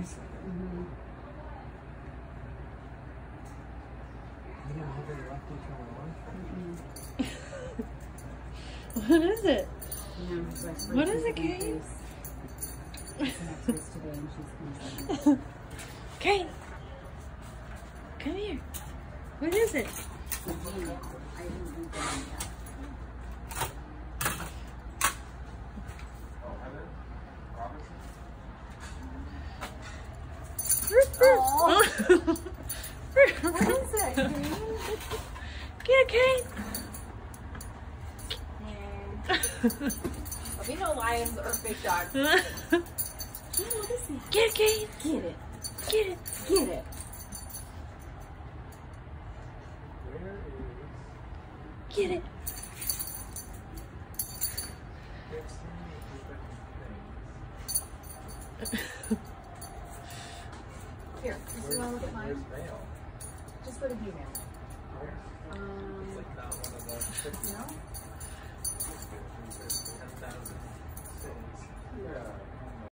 nicer. Mm-hmm. You didn't have any left each other lunch? What is it? No, but What is it, Kate? Today and she's concerned. Kate, come here. What is it? I didn't eat them yet. What is it, Kate? Get it, Kate. We know lions are big dogs. Get it, Kate. Get it. Get it. Get it. Where is Get it. Here, just you want to look at Where's mine? mail? Just for the female. Where? It's like not one of the 50. No? 10,000 cities. Yeah.